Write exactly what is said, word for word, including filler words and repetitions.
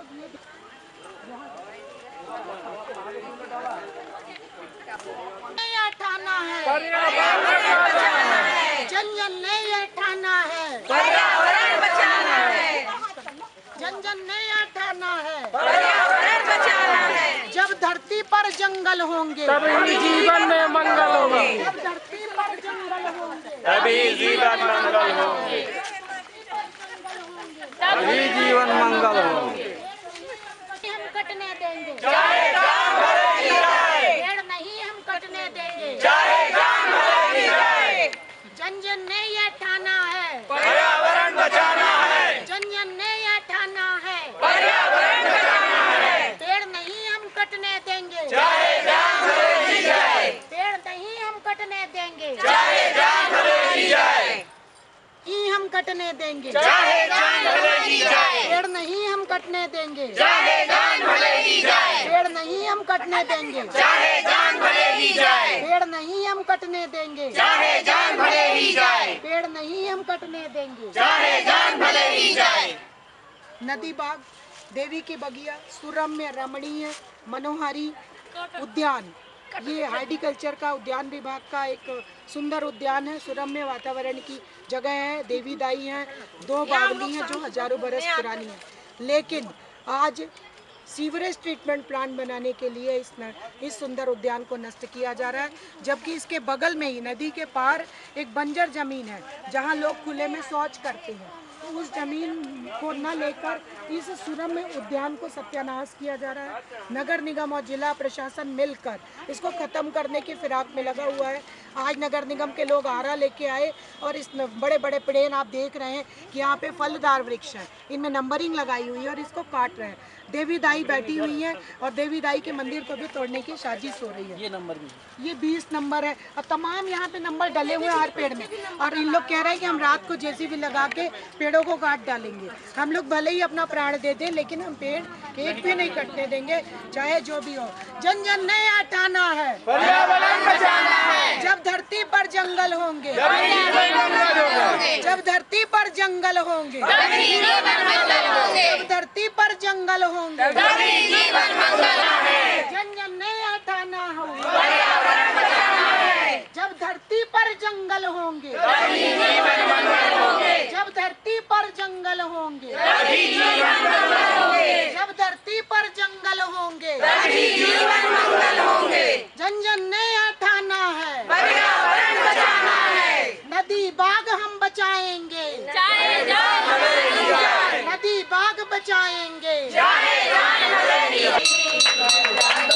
ये ठाना है, जन जन ने ये ठाना है, पर्यावरण बचाना है, जन जन ने ये ठाना है, पर्यावरण बचाना है। जब धरती पर जंगल होंगे तभी जीवन में मंगल होगा, जब धरती पर जंगल होंगे तभी जीवन मंगल होंगे, तभी जीवन मंगल होंगे। हम कटने देंगे, चाहे जान भले ही जाए, पेड़ नहीं हम कटने देंगे, चाहे जान भले ही जाए। जन जन ने ये ठाना है, पर्यावरण बचाना है, जन जन ने ये ठाना है, पर्यावरण बचाना है। पेड़ नहीं हम कटने देंगे, चाहे जान भले ही जाए, पेड़ नहीं हम कटने देंगे, चाहे जान भले ही जाए, ही हम कटने देंगे, चाहे जान भले ही जाए, पेड़ नहीं हम कटने देंगे, चाहे जान भले ही जाए, पेड़ नहीं हम कटने देंगे, चाहे जान भले ही जाए, पेड़ नहीं हम कटने देंगे, चाहे जान भले ही जाए, पेड़ नहीं हम कटने देंगे। चाहे जान भले ही जाए। नदी बाग, देवी की बगिया, सुरम्य रमणीय मनोहारी उद्यान, ये हॉर्टिकल्चर का उद्यान विभाग का एक सुंदर उद्यान है। सुरम्य वातावरण की जगह है, देवीदाई है, दो बावली हैं जो हजारों बरस पुरानी है। लेकिन आज सीवरेज ट्रीटमेंट प्लांट बनाने के लिए इस न, इस सुंदर उद्यान को नष्ट किया जा रहा है, जबकि इसके बगल में ही नदी के पार एक बंजर जमीन है जहां लोग खुले में शौच करते हैं। तो उस जमीन को न लेकर इस सुरम्य उद्यान को सत्यानाश किया जा रहा है। नगर निगम और जिला प्रशासन मिलकर इसको खत्म करने की फिराक में लगा हुआ है। आज नगर निगम के लोग आरा लेके आए और इस बड़े बड़े पेड़ आप देख रहे हैं कि यहाँ पे फलदार वृक्ष है, इनमें नंबरिंग लगाई हुई है और इसको काट रहे हैं। देवी दाई बैठी हुई है और देवी दाई के मंदिर को भी तोड़ने की साजिश हो रही है। ये नंबर भी ये बीस नंबर है और तमाम यहाँ पे नंबर डले हुए हैं हर पेड़ में। और इन लोग कह रहे हैं कि हम रात को जेसीबी लगा के पेड़ों को काट डालेंगे। हम लोग भले ही अपना प्राण दे दें लेकिन हम पेड़ एक भी नहीं कटने देंगे, चाहे जो भी हो। जन जन ने हटाना है, पर्यावरण बचाना है, जब धरती पर जंगल होंगे, तभी जीवन मंगल होंगे, जब धरती पर जंगल होंगे, तभी जीवन मंगल होंगे, जब धरती पर जंगल होंगे, तभी जीवन मंगल है। जन जन ने हटाना हो, पर्यावरण बचाना है, जब धरती पर जंगल होंगे, तभी जीवन मंगल होंगे, जब धरती पर जंगल होंगे, तभी जीवन मंगल होंगे, जब धरती पर जंगल होंगे, तभी जीवन मंगल होंगे। जन जन ने हटाना है, पर्यावरण बचाना है, नदी बाग हम बचाएंगे, चाहे जान भले ही जाए, नदी बाग बचाएंगे। चाहे जान भले ही जाए।